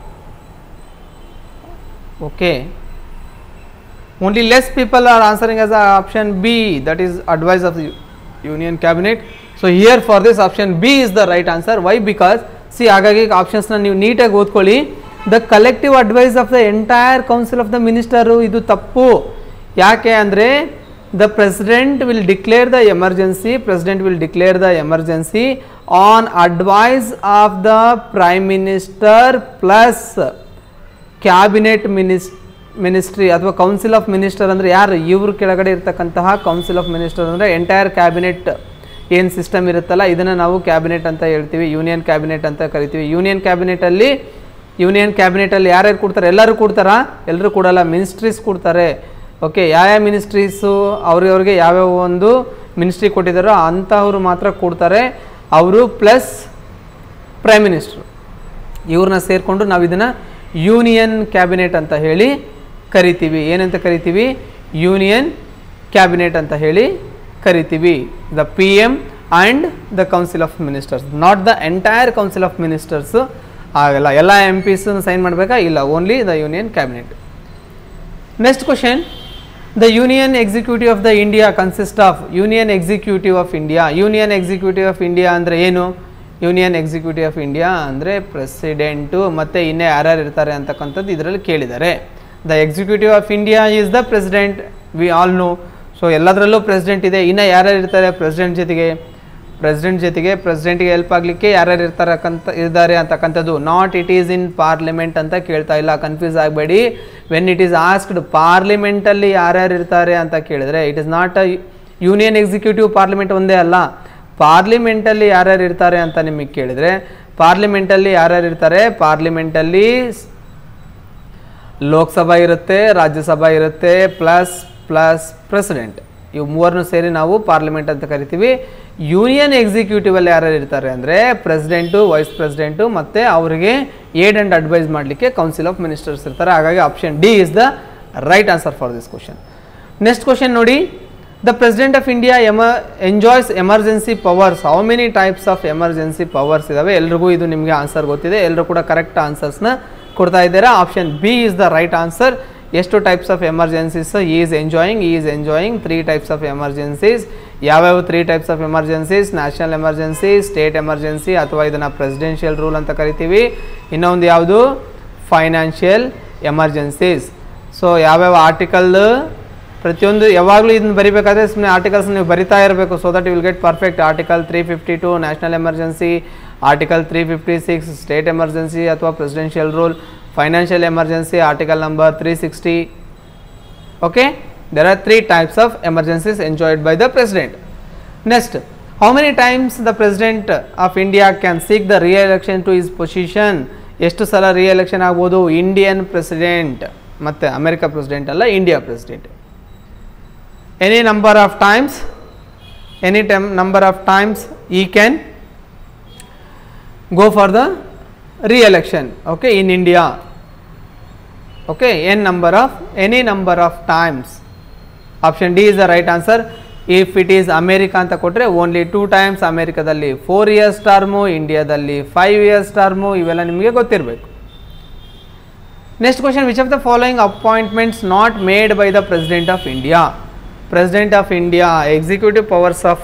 Okay, only less people are answering as a option B, that is advice of the Union Cabinet. So here for this option B is the right answer. Why? Because see agagi options na ನೀವು ನೀಟಾಗಿ ಓದ್ಕೊಳ್ಳಿ. The collective advice of the entire council of the minister ಇದು ತಪ್ಪು. ಯಾಕೆ ಅಂದರೆ the president will declare the emergency president will declare the emergency on advice of the prime minister plus cabinet ministry ಅಥವಾ council of minister ಅಂದರೆ ಯಾರು ಇವರು ಕೆಳಗಡೆ ಇರತಕ್ಕಂತಹ council of minister ಅಂದರೆ ಎಂಟೈರ್ ಕ್ಯಾಬಿನೆಟ್ ಏನು ಸಿಸ್ಟಮ್ ಇರುತ್ತಲ್ಲ ಇದನ್ನು ನಾವು ಕ್ಯಾಬಿನೆಟ್ ಅಂತ ಹೇಳ್ತೀವಿ, ಯೂನಿಯನ್ ಕ್ಯಾಬಿನೆಟ್ ಅಂತ ಕರಿತೀವಿ. ಯೂನಿಯನ್ ಕ್ಯಾಬಿನೆಟಲ್ಲಿ ಯೂನಿಯನ್ ಕ್ಯಾಬಿನೆಟಲ್ಲಿ ಯಾರ್ಯಾರು ಕೊಡ್ತಾರೆ? ಎಲ್ಲರೂ ಕೊಡ್ತಾರಾ? ಎಲ್ಲರೂ ಕೊಡಲ್ಲ, ಮಿನಿಸ್ಟ್ರೀಸ್ ಕೊಡ್ತಾರೆ. ಓಕೆ, ಯಾವ್ಯಾವ ಮಿನಿಸ್ಟ್ರೀಸು ಅವ್ರಿವ್ರಿಗೆ ಯಾವ್ಯಾವ ಒಂದು ಮಿನಿಸ್ಟ್ರಿ ಕೊಟ್ಟಿದ್ದಾರೋ ಅಂಥವ್ರು ಮಾತ್ರ ಕೊಡ್ತಾರೆ. ಅವರು ಪ್ಲಸ್ ಪ್ರೈಮ್ ಮಿನಿಸ್ಟ್ರು ಇವ್ರನ್ನ ಸೇರಿಕೊಂಡು ನಾವು ಇದನ್ನು ಯೂನಿಯನ್ ಕ್ಯಾಬಿನೆಟ್ ಅಂತ ಹೇಳಿ ಕರಿತೀವಿ. ಏನಂತ ಕರಿತೀವಿ? ಯೂನಿಯನ್ ಕ್ಯಾಬಿನೆಟ್ ಅಂತ ಹೇಳಿ ಕರಿತೀವಿ. The P M and the council of ministers, not the entire council of ministers ಆಗಲ್ಲ. ಎಲ್ಲ ಎಂ ಪಿಸನ್ನು ಸೈನ್ ಮಾಡಬೇಕಾ? ಇಲ್ಲ, only the union cabinet. Next question. The Union Executive of the India consists of Union Executive of India. Union Executive of India ಅಂದರೆ ಏನು? ಯೂನಿಯನ್ ಎಕ್ಸಿಕ್ಯೂಟಿವ್ ಆಫ್ ಇಂಡಿಯಾ ಅಂದರೆ ಪ್ರೆಸಿಡೆಂಟು ಮತ್ತು ಇನ್ನೇ ಯಾರ್ಯಾರು ಇರ್ತಾರೆ ಅಂತಕ್ಕಂಥದ್ದು ಇದರಲ್ಲಿ ಕೇಳಿದ್ದಾರೆ. The executive of India is the president, we all know. So ಎಲ್ಲದರಲ್ಲೂ ಪ್ರೆಸಿಡೆಂಟ್ ಇದೆ. ಇನ್ನು ಯಾರ್ಯಾರು ಇರ್ತಾರೆ ಪ್ರೆಸಿಡೆಂಟ್ ಜೊತೆಗೆ? ಪ್ರೆಸಿಡೆಂಟ್ ಜೊತೆಗೆ ಪ್ರೆಸಿಡೆಂಟ್ಗೆ ಹೆಲ್ಪ್ ಆಗಲಿಕ್ಕೆ ಯಾರ್ಯಾರು ಇರ್ತಾರಕ್ಕಂತ ಇದ್ದಾರೆ ಅಂತಕ್ಕಂಥದ್ದು. Not it is in parliament ಅಂತ ಕೇಳ್ತಾ ಇಲ್ಲ, ಕನ್ಫ್ಯೂಸ್ ಆಗಬೇಡಿ. ವೆನ್ ಇಟ್ ಈಸ್ ಆಸ್ಕ್ಡ್ ಪಾರ್ಲಿಮೆಂಟಲ್ಲಿ ಯಾರ್ಯಾರು ಇರ್ತಾರೆ ಅಂತ ಕೇಳಿದ್ರೆ it is not a union executive parliament ಒಂದೇ ಅಲ್ಲ, ಪಾರ್ಲಿಮೆಂಟಲ್ಲಿ ಯಾರ್ಯಾರು ಇರ್ತಾರೆ ಅಂತ ನಿಮಗೆ ಕೇಳಿದರೆ ಪಾರ್ಲಿಮೆಂಟಲ್ಲಿ ಯಾರ್ಯಾರು ಇರ್ತಾರೆ, ಪಾರ್ಲಿಮೆಂಟಲ್ಲಿ ಲೋಕಸಭಾ ಇರುತ್ತೆ, ರಾಜ್ಯಸಭಾ ಇರುತ್ತೆ, ಪ್ಲಸ್ ಪ್ಲಸ್ ಪ್ರೆಸಿಡೆಂಟ್, ಇವು ಮೂವರನ್ನು ಸೇರಿ ನಾವು ಪಾರ್ಲಿಮೆಂಟ್ ಅಂತ ಕರಿತೀವಿ. ಯೂನಿಯನ್ ಎಕ್ಸಿಕ್ಯೂಟಿವಲ್ಲಿ ಯಾರ್ಯಾರು ಇರ್ತಾರೆ ಅಂದರೆ ಪ್ರೆಸಿಡೆಂಟು, ವೈಸ್ ಪ್ರೆಸಿಡೆಂಟು ಮತ್ತು ಅವರಿಗೆ ಏಡ್ ಆ್ಯಂಡ್ ಅಡ್ವೈಸ್ ಮಾಡಲಿಕ್ಕೆ ಕೌನ್ಸಿಲ್ ಆಫ್ ಮಿನಿಸ್ಟರ್ಸ್ ಇರ್ತಾರೆ. ಹಾಗಾಗಿ option D is the right answer for this question. Next question ನೋಡಿ, ದ ಪ್ರೆಸಿಡೆಂಟ್ ಆಫ್ ಇಂಡಿಯಾ ಎಮ enjoys emergency powers. How many types of emergency powers ಇದಾವೆ? ಎಲ್ರಿಗೂ ಇದು ನಿಮಗೆ ಆನ್ಸರ್ ಗೊತ್ತಿದೆ, ಎಲ್ಲರೂ ಕೂಡ ಕರೆಕ್ಟ್ ಆನ್ಸರ್ಸ್ನ ಕೊಡ್ತಾ ಇದ್ದೀರಾ. Option B is the right answer. ಎಷ್ಟು types of emergencies is enjoying? Is enjoying three types of emergencies. ಯಾವ್ಯಾವ three types of emergencies? National emergency, state emergency ಅಥವಾ ಇದನ್ನು ಪ್ರೆಸಿಡೆನ್ಷಿಯಲ್ ರೂಲ್ ಅಂತ ಕರಿತೀವಿ. ಇನ್ನೊಂದು ಯಾವುದು? Financial emergencies. ಸೊ ಯಾವ್ಯಾವ ಆರ್ಟಿಕಲ್, ಪ್ರತಿಯೊಂದು ಯಾವಾಗಲೂ ಇದನ್ನು ಬರಿಬೇಕಾದ್ರೆ ಸುಮ್ಮನೆ ಆರ್ಟಿಕಲ್ಸ್ ನೀವು ಬರಿತಾ ಇರಬೇಕು, so that you will get perfect. Article three fifty two national emergency, article three fifty six state emergency ಅಥವಾ presidential rule, financial emergency article number three sixty. Okay, there are three types of emergencies enjoyed by the president. Next, how many times the president of India can seek the re-election to his position? ಎಷ್ಟು ಸಲ re-election ಆಗ್ಬೋದು? ಇಂಡಿಯನ್ ಪ್ರೆಸಿಡೆಂಟ್ ಮತ್ತು ಅಮೆರಿಕ ಪ್ರೆಸಿಡೆಂಟ್ ಅಲ್ಲ, India president. Any number of times, any time number of times he can go for the re-election, okay, in India. Okay, n number of, any number of times. Option D is the right answer. If it is America ಅಂತ ಕೊಟ್ಟರೆ ಓನ್ಲಿ ಟೂ ಟೈಮ್ಸ್, ಅಮೇರಿಕಾದಲ್ಲಿ ಫೋರ್ ಇಯರ್ಸ್ ಟರ್ಮು, ಇಂಡಿಯಾದಲ್ಲಿ ಫೈವ್ ಇಯರ್ಸ್ ಟರ್ಮು, ಇವೆಲ್ಲ ನಿಮಗೆ ಗೊತ್ತಿರಬೇಕು. Next question, which of the following appointments not made by the president of India? President of India executive powers of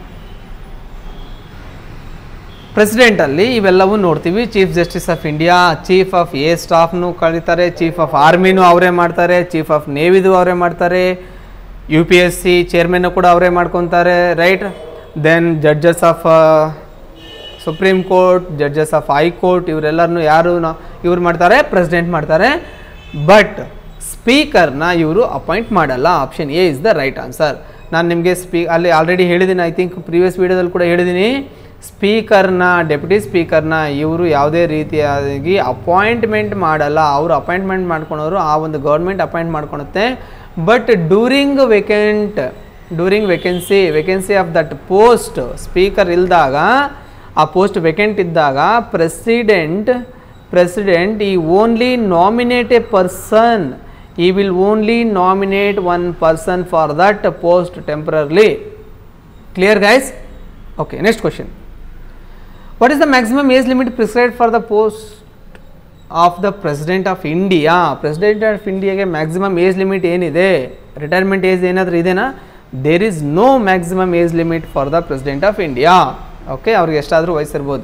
ಪ್ರೆಸಿಡೆಂಟಲ್ಲಿ ಇವೆಲ್ಲವೂ ನೋಡ್ತೀವಿ. Chief justice of India, chief of a ಸ್ಟಾಫ್ನು ಕರೀತಾರೆ, ಚೀಫ್ ಆಫ್ ಆರ್ಮಿನೂ ಅವರೇ ಮಾಡ್ತಾರೆ, ಚೀಫ್ ಆಫ್ ನೇವಿದು ಅವರೇ ಮಾಡ್ತಾರೆ, ಯು ಪಿ ಎಸ್ ಸಿ ಚೇರ್ಮನ್ನು ಕೂಡ ಅವರೇ ಮಾಡ್ಕೊತಾರೆ, right. Then judges of supreme court, judges of high court, ಇವರೆಲ್ಲರನ್ನು ಯಾರು ಇವ್ರು ಮಾಡ್ತಾರೆ? ಪ್ರೆಸಿಡೆಂಟ್ ಮಾಡ್ತಾರೆ. ಬಟ್ ಸ್ಪೀಕರ್ನ ಇವರು ಅಪಾಯಿಂಟ್ ಮಾಡಲ್ಲ. Option A is the right answer. ನಾನು ನಿಮಗೆ ಸ್ಪೀ ಅಲ್ಲಿ ಆಲ್ರೆಡಿ ಹೇಳಿದ್ದೀನಿ, ಐ ಥಿಂಕ್ ಪ್ರೀವಿಯಸ್ ವೀಡಿಯೋದಲ್ಲಿ ಕೂಡ ಹೇಳಿದ್ದೀನಿ, ಸ್ಪೀಕರ್ನ, ಡೆಪ್ಯೂಟಿ ಸ್ಪೀಕರ್ನ ಇವರು ಯಾವುದೇ ರೀತಿಯಾಗಿ ಅಪಾಯಿಂಟ್ಮೆಂಟ್ ಮಾಡಲ್ಲ. ಅವರು ಅಪಾಯಿಂಟ್ಮೆಂಟ್ ಮಾಡ್ಕೊಳೋರು ಆ ಒಂದು ಗೌರ್ಮೆಂಟ್ ಅಪಾಯಿಂಟ್ ಮಾಡ್ಕೊಳುತ್ತೆ. But during vacant during vacancy vacancy of that post, speaker ಇಲ್ದಾಗ, ಆ ಪೋಸ್ಟ್ ವೇಕೆಂಟ್ ಇದ್ದಾಗ president president he only nominate a person, he will only nominate one person for that post temporarily. Clear guys? Okay, next question. What is the maximum age limit prescribed for the post of the President of India? President of India ಗೆ ಮ್ಯಾಕ್ಸಿಮಮ್ ಏಜ್ ಲಿಮಿಟ್ ಏನಿದೆ? ರಿಟೈರ್ಮೆಂಟ್ ಏಜ್ ಏನಾದರೂ ಇದೆನಾ? There is no maximum age limit for the president of India. Okay, ಅವ್ರಿಗೆ ಎಷ್ಟಾದರೂ ವಯಸ್ಸಿರ್ಬೋದು.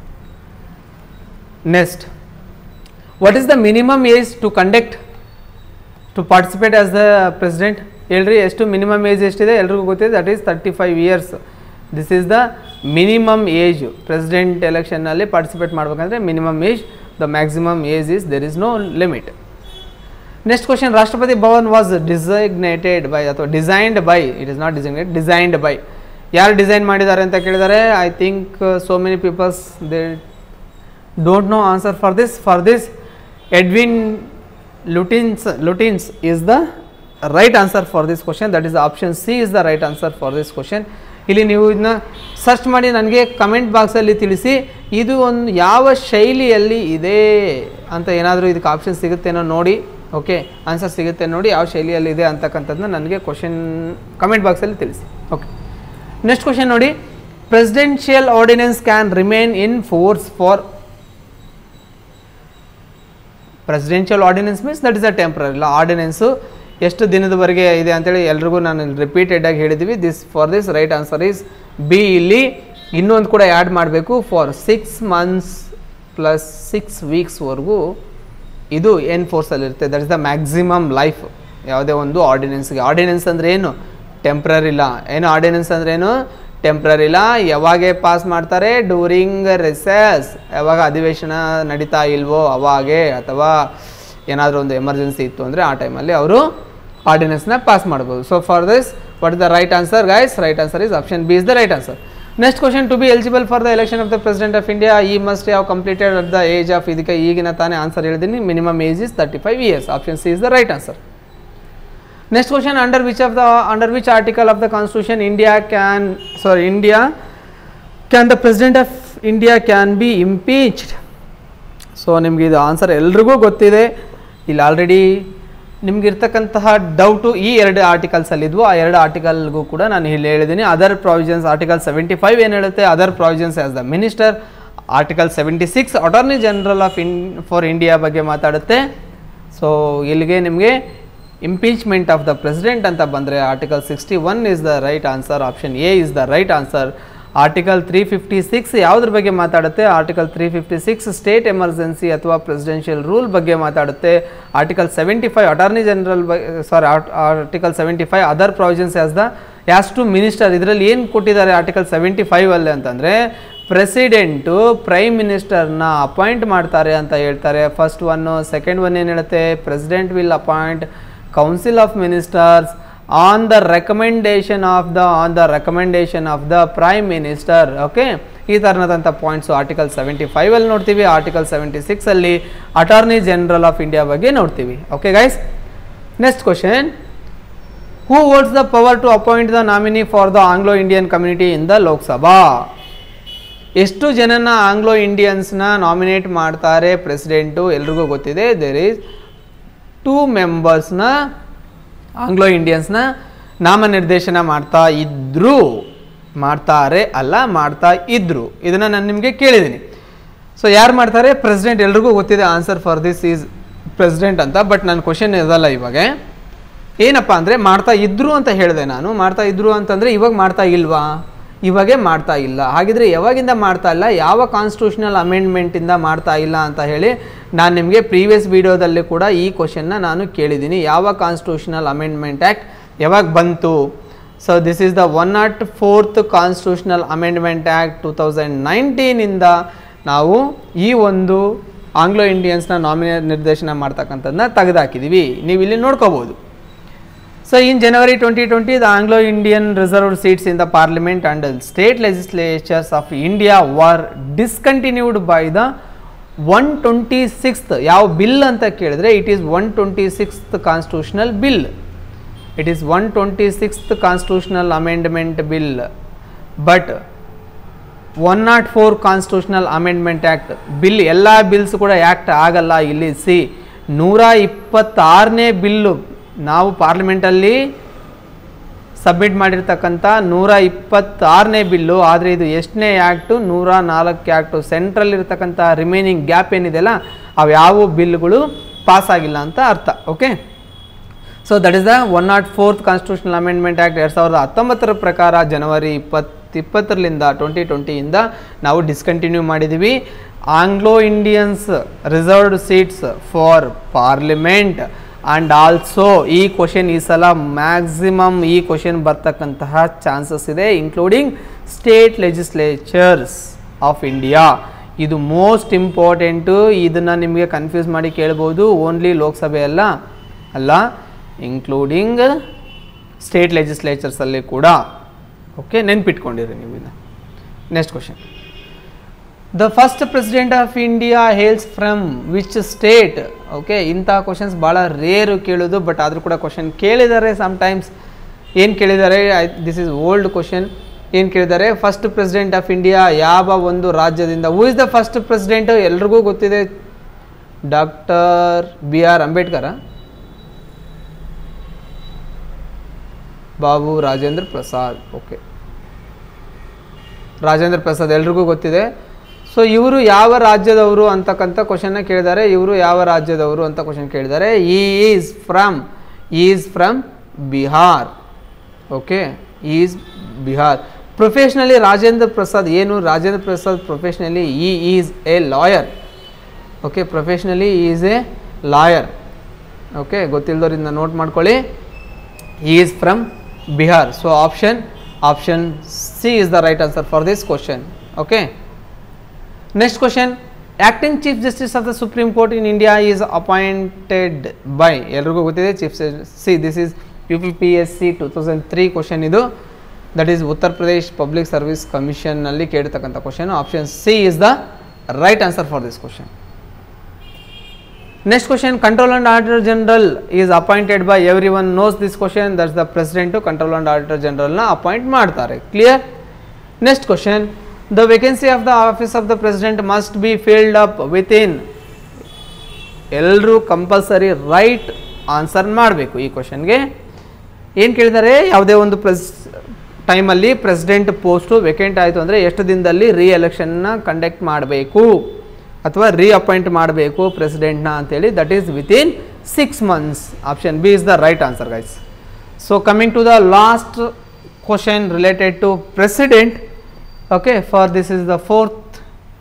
Next, what is the minimum age to conduct to participate as the president? ಹೇಳ್ರಿ, ಎಷ್ಟು ಮಿನಿಮಮ್ ಏಜ್ ಎಷ್ಟಿದೆ? ಎಲ್ರಿಗೂ ಗೊತ್ತಿದೆ, that is thirty five years. This is the minimum age. President ಎಲೆಕ್ಷನ್ನಲ್ಲಿ ಪಾರ್ಟಿಸಿಪೇಟ್ ಮಾಡಬೇಕಂದ್ರೆ minimum age. The maximum age is there is no limit. Next question, Rashtrapati Bhavan was designated by ಅಥವಾ designed by, it is not designated, designed by. ಯಾರು ಡಿಸೈನ್ ಮಾಡಿದ್ದಾರೆ ಅಂತ ಕೇಳಿದ್ದಾರೆ? I think so many peoples they don't know answer for this. For this Edwin Lutyens Lutyens is the right answer for this question. That is option C is the right answer for this question. ಇಲ್ಲಿ ನೀವು ಇದನ್ನ ಸರ್ಚ್ ಮಾಡಿ ನನಗೆ ಕಮೆಂಟ್ ಬಾಕ್ಸಲ್ಲಿ ತಿಳಿಸಿ, ಇದು ಒಂದು ಯಾವ ಶೈಲಿಯಲ್ಲಿ ಇದೆ ಅಂತ. ಏನಾದರೂ ಇದಕ್ಕೆ ಆಪ್ಷನ್ ಸಿಗುತ್ತೇನೋ ನೋಡಿ, ಓಕೆ, ಆನ್ಸರ್ ಸಿಗುತ್ತೆ ನೋಡಿ, ಯಾವ ಶೈಲಿಯಲ್ಲಿ ಇದೆ ಅಂತಕ್ಕಂಥದ್ದನ್ನ ನನಗೆ ಕ್ವಶನ್ ಕಮೆಂಟ್ ಬಾಕ್ಸಲ್ಲಿ ತಿಳಿಸಿ. ಓಕೆ, ನೆಕ್ಸ್ಟ್ ಕ್ವಶನ್ ನೋಡಿ, presidential ordinance can remain in force for presidential ordinance means that is a temporary law. Ordinance ಎಷ್ಟು ದಿನದವರೆಗೆ ಇದೆ ಅಂತೇಳಿ ಎಲ್ರಿಗೂ ನಾನು ರಿಪೀಟೆಡಾಗಿ ಹೇಳಿದ್ದೀವಿ. This for this right answer is B. ಇಲ್ಲಿ ಇನ್ನೊಂದು ಕೂಡ ಆ್ಯಡ್ ಮಾಡಬೇಕು, for six months plus six ವೀಕ್ಸ್ವರೆಗೂ ಇದು ಎನ್ ಫೋರ್ಸಲ್ಲಿರುತ್ತೆ. That is the maximum life ಯಾವುದೇ ಒಂದು ಆರ್ಡಿನೆನ್ಸ್ಗೆ. ಆರ್ಡಿನೆನ್ಸ್ ಅಂದರೆ ಏನು? Temporary law. ಏನು ಆರ್ಡಿನೆನ್ಸ್ ಅಂದರೆ ಏನು? ಟೆಂಪ್ರರಿ ಇಲ್ಲ. ಯಾವಾಗೆ ಪಾಸ್ ಮಾಡ್ತಾರೆ? ಡ್ಯೂರಿಂಗ್ ರಿಸೆಸ್, ಯಾವಾಗ ಅಧಿವೇಶನ ನಡೀತಾ ಇಲ್ವೋ ಅವಾಗೆ, ಅಥವಾ ಏನಾದರೂ ಒಂದು ಎಮರ್ಜೆನ್ಸಿ ಇತ್ತು ಅಂದರೆ ಆ ಟೈಮಲ್ಲಿ ಅವರು ಆರ್ಡಿನೆನ್ಸ್ನ ಪಾಸ್ ಮಾಡ್ಬೋದು. So for this what is the right answer guys? Right answer is option B is the right answer. Next question, to be eligible for the election of the president of India he must have completed at the age of, ಇದಕ್ಕೆ ಈಗಿನ ತಾನೇ ಆನ್ಸರ್ ಹೇಳಿದ್ದೀನಿ, minimum age is thirty five years. Option C is the right answer. Next question, under which of the under which article of the constitution India can sorry India can the president of India can be impeached? So ನಿಮಗೆ ಇದು ಆನ್ಸರ್ ಎಲ್ರಿಗೂ ಗೊತ್ತಿದೆ. ಇಲ್ಲಿ ಆಲ್ರೆಡಿ ನಿಮ್ಗೆ ಇರ್ತಕ್ಕಂತಹ ಡೌಟು ಈ ಎರಡು ಆರ್ಟಿಕಲ್ಸಲ್ಲಿದ್ವು, ಆ ಎರಡು ಆರ್ಟಿಕಲ್ಗೂ ಕೂಡ ನಾನು ಇಲ್ಲಿ ಹೇಳಿದ್ದೀನಿ. Other provisions article seventy five ಏನು ಹೇಳುತ್ತೆ? Other provisions as the minister. Article seventy six attorney general of in for India ಬಗ್ಗೆ ಮಾತಾಡುತ್ತೆ. ಸೊ ಇಲ್ಲಿಗೆ ನಿಮಗೆ ಇಂಪೀಚ್ಮೆಂಟ್ ಆಫ್ ದ ಪ್ರೆಸಿಡೆಂಟ್ ಅಂತ ಬಂದರೆ article sixty one is the right answer. Option A is the right answer. Article three fifty six ಯಾವುದ್ರ ಬಗ್ಗೆ ಮಾತಾಡುತ್ತೆ? Article three fifty six state emergency ಅಥವಾ ಪ್ರೆಸಿಡೆನ್ಷಿಯಲ್ ರೂಲ್ ಬಗ್ಗೆ ಮಾತಾಡುತ್ತೆ. Article seventy five attorney general sorry article seventy five other provisions as the as to minister. ಇದರಲ್ಲಿ ಏನು ಕೊಟ್ಟಿದ್ದಾರೆ ಆರ್ಟಿಕಲ್ ಸೆವೆಂಟಿ ಫೈವ್ ಅಲ್ಲಿ ಅಂತಂದರೆ ಪ್ರೆಸಿಡೆಂಟು ಪ್ರೈಮ್ ಮಿನಿಸ್ಟರ್ನ ಅಪಾಯಿಂಟ್ ಮಾಡ್ತಾರೆ ಅಂತ ಹೇಳ್ತಾರೆ. First one. ಸೆಕೆಂಡ್ ಒನ್ ಏನು ಹೇಳುತ್ತೆ? President will appoint Council of Ministers on the recommendation of the on the recommendation of the Prime Minister. Okay, ಈ ಥರನಾದಂಥ ಪಾಯಿಂಟ್ಸು ಆರ್ಟಿಕಲ್ ಸೆವೆಂಟಿ ಫೈವ್ ಅಲ್ಲಿ ನೋಡ್ತೀವಿ. ಆರ್ಟಿಕಲ್ ಸೆವೆಂಟಿ ಸಿಕ್ಸ್ ಅಲ್ಲಿ ಅಟಾರ್ನಿ ಜನರಲ್ ಆಫ್ ಇಂಡಿಯಾ ಬಗ್ಗೆ ನೋಡ್ತೀವಿ. Okay guys, next question, who holds the power to appoint the nominee for the Anglo Indian community in the Lok Sabha? ಎಷ್ಟು ಜನನ ಆಂಗ್ಲೋ ಇಂಡಿಯನ್ಸ್ನ ನಾಮಿನೇಟ್ ಮಾಡ್ತಾರೆ ಪ್ರೆಸಿಡೆಂಟು? ಎಲ್ರಿಗೂ ಗೊತ್ತಿದೆ. ದೇರ್ ಈಸ್ ಟೂ ಮೆಂಬರ್ಸ್ನ ಆಂಗ್ಲೋ ಇಂಡಿಯನ್ಸ್ನ ನಾಮನಿರ್ದೇಶನ ಮಾಡ್ತಾ ಇದ್ರು, ಮಾಡ್ತಾರೆ ಅಲ್ಲ ಮಾಡ್ತಾ ಇದ್ರು. ಇದನ್ನು ನಾನು ನಿಮಗೆ ಕೇಳಿದ್ದೀನಿ. ಸೊ ಯಾರು ಮಾಡ್ತಾರೆ? ಪ್ರೆಸಿಡೆಂಟ್. ಎಲ್ರಿಗೂ ಗೊತ್ತಿದೆ answer for this is president ಅಂತ. ಬಟ್ ನನ್ನ ಕ್ವಶನ್ ಇದಲ್ಲ ಇವಾಗ. ಏನಪ್ಪ ಅಂದರೆ ಮಾಡ್ತಾ ಇದ್ರು ಅಂತ ಹೇಳಿದೆ ನಾನು. ಮಾಡ್ತಾ ಇದ್ರು ಅಂತಂದರೆ ಇವಾಗ ಮಾಡ್ತಾ ಇಲ್ವಾ? ಇವಾಗೇ ಮಾಡ್ತಾ ಇಲ್ಲ. ಹಾಗಿದ್ರೆ ಯಾವಾಗಿಂದ ಮಾಡ್ತಾ ಇಲ್ಲ? ಯಾವ ಕಾನ್ಸ್ಟಿಟ್ಯೂಷನಲ್ ಅಮೆಂಡ್ಮೆಂಟಿಂದ ಮಾಡ್ತಾ ಇಲ್ಲ ಅಂತ ಹೇಳಿ ನಾನು ನಿಮಗೆ ಪ್ರೀವಿಯಸ್ ವಿಡಿಯೋದಲ್ಲಿ ಕೂಡ ಈ ಕ್ವಶನ್ನ ನಾನು ಕೇಳಿದ್ದೀನಿ. ಯಾವ ಕಾನ್ಸ್ಟಿಟ್ಯೂಷನಲ್ ಅಮೆಂಡ್ಮೆಂಟ್ ಆ್ಯಕ್ಟ್ ಯಾವಾಗ ಬಂತು? So this is the one not fourth constitutional amendment act two thousand ನೈನ್ಟೀನಿಂದ ನಾವು ಈ ಒಂದು ಆಂಗ್ಲೋ ಇಂಡಿಯನ್ಸ್ನ ನಾಮಿನೇ ನಿರ್ದೇಶನ ಮಾಡ್ತಕ್ಕಂಥದ್ದನ್ನ ತೆಗೆದುಹಾಕಿದ್ದೀವಿ. ನೀವು ಇಲ್ಲಿ ನೋಡ್ಕೋಬೋದು. So in January twenty twenty, the Anglo-Indian reserved seats in the Parliament and state legislatures of India were discontinued by the one twenty-sixth. ಯಾವ ಬಿಲ್ ಅಂತ ಕೇಳಿದ್ರೆ it is one twenty-sixth constitutional bill. It is one twenty-sixth constitutional amendment bill. But one oh four constitutional amendment act bill ಎಲ್ಲ ಬಿಲ್ಸ್ ಕೂಡ ಆ್ಯಕ್ಟ್ ಆಗಲ್ಲ. ಇಲ್ಲಿ ಸಿ ನೂರ ಇಪ್ಪತ್ತಾರನೇ ಬಿಲ್ಲು ನಾವು ಪಾರ್ಲಿಮೆಂಟಲ್ಲಿ ಸಬ್ಮಿಟ್ ಮಾಡಿರ್ತಕ್ಕಂಥ ನೂರ ಇಪ್ಪತ್ತಾರನೇ ಬಿಲ್ಲು. ಆದರೆ ಇದು ಎಷ್ಟನೇ ಆ್ಯಕ್ಟು? ನೂರ ನಾಲ್ಕು ಆ್ಯಕ್ಟು. ಸೆಂಟ್ರಲ್ ಇರ್ತಕ್ಕಂಥ ರಿಮೈನಿಂಗ್ ಗ್ಯಾಪ್ ಏನಿದೆಯಲ್ಲ ಅವು ಯಾವ ಬಿಲ್ಗಳು ಪಾಸ್ ಆಗಿಲ್ಲ ಅಂತ ಅರ್ಥ. Okay, so that is the one not fourth constitutional amendment act ಎರಡು ಸಾವಿರದ ಹತ್ತೊಂಬತ್ತರ ಪ್ರಕಾರ ಜನವರಿ ಇಪ್ಪತ್ತು ಇಪ್ಪತ್ತರಿಂದ ಟ್ವೆಂಟಿ ಟ್ವೆಂಟಿಯಿಂದ ನಾವು ಡಿಸ್ಕಂಟಿನ್ಯೂ ಮಾಡಿದ್ದೀವಿ. Anglo Indians reserved seats for parliament. And also ಈ ಕ್ವಶನ್ ಈ ಸಲ ಮ್ಯಾಕ್ಸಿಮಮ್ ಈ ಕ್ವಶನ್ ಬರ್ತಕ್ಕಂತಹ ಚಾನ್ಸಸ್ ಇದೆ, including state legislatures of India. ಇದು ಮೋಸ್ಟ್ ಇಂಪಾರ್ಟೆಂಟು. ಇದನ್ನು ನಿಮಗೆ ಕನ್ಫ್ಯೂಸ್ ಮಾಡಿ ಕೇಳ್ಬೋದು. ಓನ್ಲಿ ಲೋಕಸಭೆ ಅಲ್ಲ ಅಲ್ಲ ಇನ್ಕ್ಲೂಡಿಂಗ್ ಸ್ಟೇಟ್ ಲೆಜಿಸ್ಲೇಚರ್ಸಲ್ಲಿ ಕೂಡ. ಓಕೆ, ನೆನ್ಪಿಟ್ಕೊಂಡಿರಿ ನೀವು ಇದನ್ನು. Next question, the first president of India hails from which state? Okay, ಇಂಥ ಕ್ವಶನ್ಸ್ ಭಾಳ ರೇರು ಕೇಳೋದು, ಬಟ್ ಆದರೂ ಕೂಡ ಕ್ವಶನ್ ಕೇಳಿದ್ದಾರೆ ಸಮ್ಟೈಮ್ಸ್. ಏನು ಕೇಳಿದ್ದಾರೆ? I this is old question. ಏನು ಕೇಳಿದ್ದಾರೆ? ಫಸ್ಟ್ ಪ್ರೆಸಿಡೆಂಟ್ ಆಫ್ ಇಂಡಿಯಾ ಯಾವ ಒಂದು ರಾಜ್ಯದಿಂದ? Who is the first president? ಎಲ್ರಿಗೂ ಗೊತ್ತಿದೆ, doctor B R Ambedkar, Babu Rajendra Prasad. Okay, Rajendra Prasad ಎಲ್ರಿಗೂ ಗೊತ್ತಿದೆ. ಸೊ ಇವರು ಯಾವ ರಾಜ್ಯದವರು ಅಂತಕ್ಕಂಥ ಕ್ವಶನ್ನ ಕೇಳಿದ್ದಾರೆ. ಇವರು ಯಾವ ರಾಜ್ಯದವರು ಅಂತ ಕ್ವಶನ್ ಕೇಳಿದ್ದಾರೆ. ಈ is from is from Bihar. Okay, is Bihar. Professionally Rajendra Prasad ಏನು? ರಾಜೇಂದ್ರ ಪ್ರಸಾದ್ ಪ್ರೊಫೆಷ್ನಲಿ ಈ is a lawyer. Okay, professionally is a lawyer. Okay, ಗೊತ್ತಿಲ್ಲದವರಿಂದ ನೋಟ್ ಮಾಡ್ಕೊಳ್ಳಿ. Is from Bihar. So option Option C is the right answer for this question. Okay. Next question. Acting Chief Justice of the Supreme Court in India is appointed by. ಎಲ್ರಿಗೂ ಗೊತ್ತಿದೆ Chief See, this is U P P S C two thousand three question ಇದು. That is Uttar Pradesh Public Service Commission ನಲ್ಲಿ ಕೇಳಿರ್ತಕ್ಕಂಥ question. Option C is the right answer for this question. Next question. Controller and Auditor General is appointed by. Everyone knows this question. That's the President to Controller and Auditor General na appoint ಮಾಡ್ತಾರೆ. Clear? Next question. The vacancy of the office of the President must be filled up within. ಎಲ್ಲರೂ ಕಂಪಲ್ಸರಿ ರೈಟ್ ಆನ್ಸರ್ ಮಾಡಬೇಕು ಈ ಕ್ವಶನ್ಗೆ. ಏನು ಕೇಳಿದ್ದಾರೆ, ಯಾವುದೇ ಒಂದು ಪ್ರೆಸ್ ಟೈಮಲ್ಲಿ ಪ್ರೆಸಿಡೆಂಟ್ ಪೋಸ್ಟು ವೇಕೆಂಟ್ ಆಯಿತು ಅಂದರೆ ಎಷ್ಟು ದಿನದಲ್ಲಿ ರೀ ಎಲೆಕ್ಷನ್ನ ಕಂಡಕ್ಟ್ ಮಾಡಬೇಕು ಅಥವಾ ರೀ ಅಪಾಯಿಂಟ್ ಮಾಡಬೇಕು ಪ್ರೆಸಿಡೆಂಟ್ನ ಅಂತೇಳಿ. That is within six months. Option B is the right answer guys. So coming to the last question related to president. Okay, for this is the fourth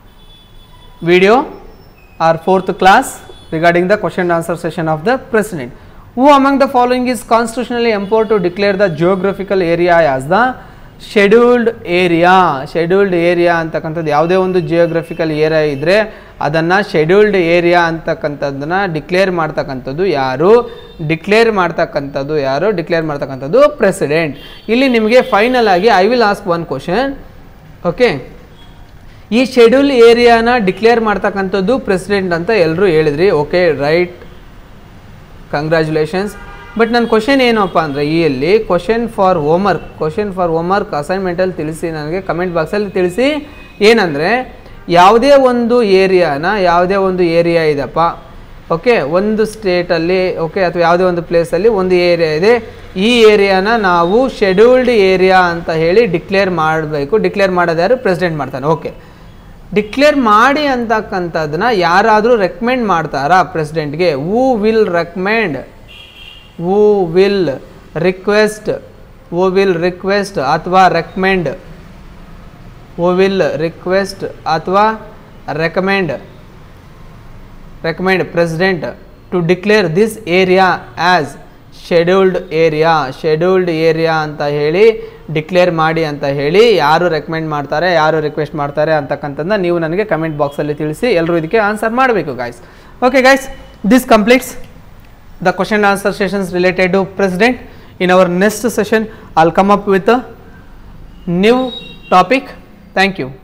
video or fourth class regarding the question and answer session of the President. Who among the following is constitutionally empowered to declare the geographical area as the scheduled area? Scheduled area ಅಂತಕ್ಕಂಥದ್ದು ಯಾವುದೇ ಒಂದು ಜಿಯೋಗ್ರಫಿಕಲ್ ಏರಿಯಾ ಇದ್ದರೆ ಅದನ್ನು ಶೆಡ್ಯೂಲ್ಡ್ ಏರಿಯಾ ಅಂತಕ್ಕಂಥದ್ದನ್ನು ಡಿಕ್ಲೇರ್ ಮಾಡ್ತಕ್ಕಂಥದ್ದು ಯಾರು? ಡಿಕ್ಲೇರ್ ಮಾಡ್ತಕ್ಕಂಥದ್ದು ಯಾರು? ಡಿಕ್ಲೇರ್ ಮಾಡ್ತಕ್ಕಂಥದ್ದು ಪ್ರೆಸಿಡೆಂಟ್. ಇಲ್ಲಿ ನಿಮಗೆ ಫೈನಲ್ ಆಗಿ I will ask one question. Okay, ಈ ಶೆಡ್ಯೂಲ್ ಏರಿಯಾನ ಡಿಕ್ಲೇರ್ ಮಾಡ್ತಕ್ಕಂಥದ್ದು ಪ್ರೆಸಿಡೆಂಟ್ ಅಂತ ಎಲ್ಲರೂ ಹೇಳಿದ್ರಿ. Okay, right, congratulations. ಬಟ್ ನನ್ನ ಕ್ವಶನ್ ಏನಪ್ಪ ಅಂದರೆ, ಈ ಅಲ್ಲಿ question for homework question for homework ಅಸೈನ್ಮೆಂಟಲ್ಲಿ ತಿಳಿಸಿ, ನನಗೆ ಕಮೆಂಟ್ ಬಾಕ್ಸಲ್ಲಿ ತಿಳಿಸಿ. ಏನಂದರೆ, ಯಾವುದೇ ಒಂದು ಏರಿಯಾನ ಯಾವುದೇ ಒಂದು ಏರಿಯಾ ಇದೆಪ್ಪ, ಓಕೆ, ಒಂದು ಸ್ಟೇಟಲ್ಲಿ, ಓಕೆ, ಅಥವಾ ಯಾವುದೇ ಒಂದು ಪ್ಲೇಸಲ್ಲಿ ಒಂದು ಏರಿಯಾ ಇದೆ. ಈ ಏರಿಯಾನ ನಾವು ಶೆಡ್ಯೂಲ್ಡ್ ಏರಿಯಾ ಅಂತ ಹೇಳಿ ಡಿಕ್ಲೇರ್ ಮಾಡಬೇಕು. ಡಿಕ್ಲೇರ್ ಮಾಡೋದು ಯಾರು? ಪ್ರೆಸಿಡೆಂಟ್ ಮಾಡ್ತಾನೆ. ಓಕೆ, ಡಿಕ್ಲೇರ್ ಮಾಡಿ ಅಂತಕ್ಕಂಥದ್ದನ್ನ ಯಾರಾದರೂ ರೆಕಮೆಂಡ್ ಮಾಡ್ತಾರಾ ಪ್ರೆಸಿಡೆಂಟ್ಗೆ? Who will recommend, who will request, who will request ಅಥವಾ ರೆಕಮೆಂಡ್, ಹೂ ವಿಲ್ ರಿಕ್ವೆಸ್ಟ್ ಅಥವಾ recommend recommend president to declare this area as scheduled area. scheduled area ಅಂತ ಹೇಳಿ ಡಿಕ್ಲೇರ್ ಮಾಡಿ ಅಂತ ಹೇಳಿ ಯಾರು ರೆಕಮೆಂಡ್ ಮಾಡ್ತಾರೆ, ಯಾರು ರಿಕ್ವೆಸ್ಟ್ ಮಾಡ್ತಾರೆ ಅಂತಕ್ಕಂಥದ್ದನ್ನ ನೀವು ನನಗೆ ಕಮೆಂಟ್ ಬಾಕ್ಸಲ್ಲಿ ತಿಳಿಸಿ. ಎಲ್ಲರೂ ಇದಕ್ಕೆ ಆನ್ಸರ್ ಮಾಡಬೇಕು guys. Okay guys, this completes the question answer sessions related to president. In our next session I will come up with a new topic. Thank you.